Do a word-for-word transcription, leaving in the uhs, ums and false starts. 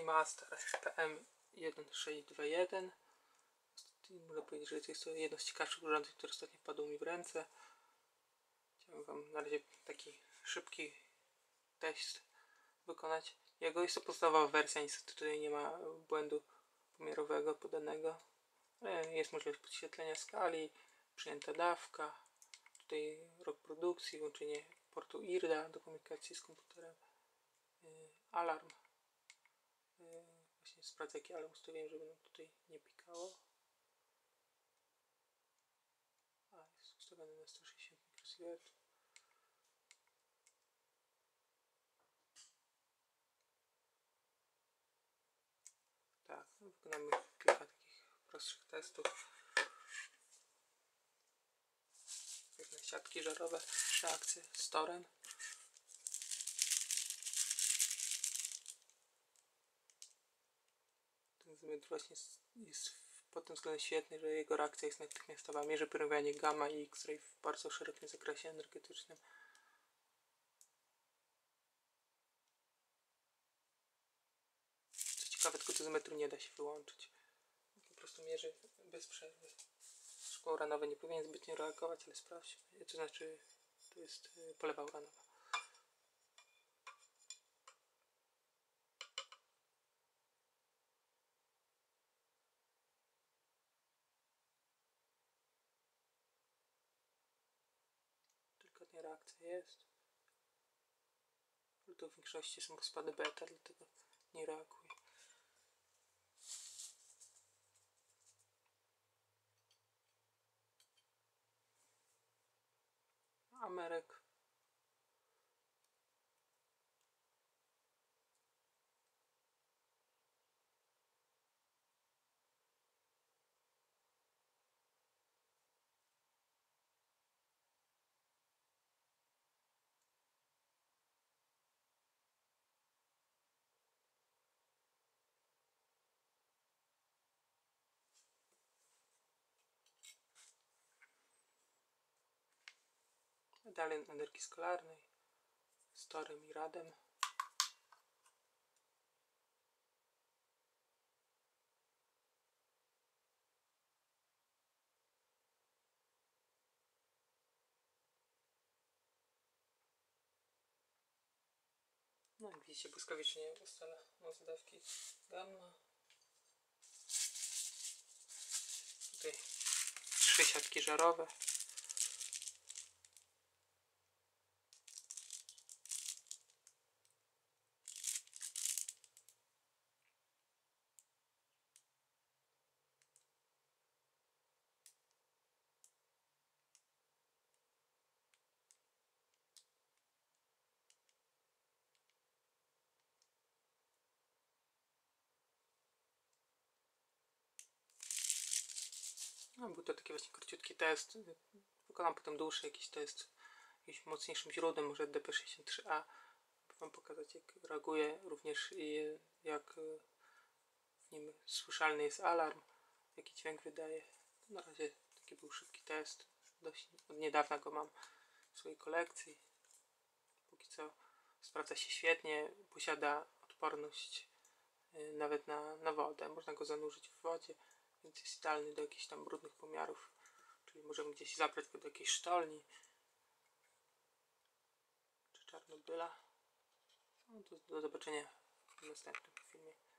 Master P M jeden sześć dwa jeden. Mogę powiedzieć, że jest to jedno z ciekawszych urządzeń, które ostatnio wpadło mi w ręce. Chciałem Wam na razie taki szybki test wykonać. Jego jest to podstawowa wersja, niestety tutaj nie ma błędu pomiarowego podanego, ale jest możliwość podświetlenia skali, przyjęta dawka, tutaj rok produkcji, łączenie portu I R D A do komunikacji z komputerem, yy, alarm, yy, właśnie sprawdzę jaki alarm ustawiłem, żeby nam tutaj nie pikało. A, jest ustawiony na sto sześćdziesiąt mikrosievertów. Tak, wykonamy kilka takich prostszych testów. Pewne siatki żarowe, reakcje z torem. Ten zmysł właśnie jest pod tym względem świetny, że jego reakcja jest natychmiastowa. Mierzy promieniowanie gamma i X-ray w bardzo szerokim zakresie energetycznym. Co ciekawe, tylko dozometru nie da się wyłączyć. Po prostu mierzy bez przerwy. Szkło uranowe nie powinien zbytnio reagować, ale sprawdźmy. To znaczy, to jest polewa uranowa. Delikatnie reakcja jest. Ale to w większości są spady beta, dlatego nie reaguje. Amerek. Dalej energii skalarnej z torem i radem. No jak widzicie, błyskawicznie ustala moc dawki gamma. Tutaj trzy siatki żarowe. No, był to taki właśnie króciutki test. Wykonam potem dłuższy jakiś test jakimś mocniejszym źródłem, może D P sześćdziesiąt trzy A, by Wam pokazać jak reaguje, również i jak w nim słyszalny jest alarm, jaki dźwięk wydaje. Na razie taki był szybki test, dość od niedawna go mam w swojej kolekcji. Póki co sprawdza się świetnie, posiada odporność nawet na, na wodę, można go zanurzyć w wodzie, więc jest idealny do jakichś tam brudnych pomiarów, czyli możemy gdzieś zabrać go do jakiejś sztolni czy Czarnobyla. No to do zobaczenia w następnym filmie.